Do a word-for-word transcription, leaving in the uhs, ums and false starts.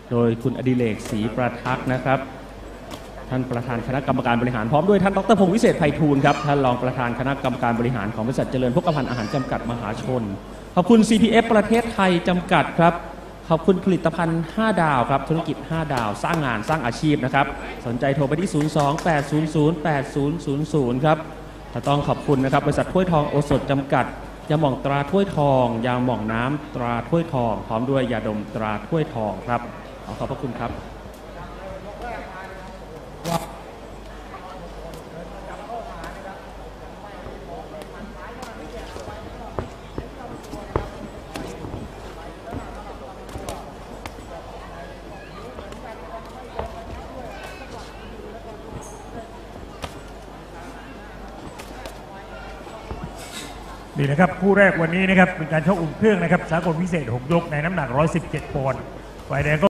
โดยคุณอดิเรกศรีประทักษ์นะครับท่านประธานคณะกรรมการบริหารพร้อมด้วยท่านดรพงศ์วิเศษไพฑูรย์ครับท่านรองประธานคณะกรรมการบริหารของบริษัทเจริญพกพันธ์อาหารจำกัดมหาชนขอบคุณ ซี พี เอฟ ประเทศไทยจำกัดครับขอบคุณผลิตภัณฑ์ห้าดาวครับธุรกิจห้าดาวสร้างงานสร้างอาชีพนะครับสนใจโทรไปที่ศูนย์ สอง แปด ศูนย์ ศูนย์ แปด ศูนย์ ศูนย์ ศูนย์ครับถ้าต้องขอบคุณนะครับบริษัทถ้วยทองโอสถจำกัดยาหม่องตราถ้วยทองยาหม่องน้ำตราถ้วยทองพร้อมด้วยยาดมตราถ้วยทองครับขอขอบพระคุณครับนี่นะครับคู่แรกวันนี้นะครับเป็นการชกอุ่นเครื่องนะครับสากลพิเศษหกยกในน้ำหนักหนึ่งร้อยสิบเจ็ดปอนด์ฝ่ายแดงก็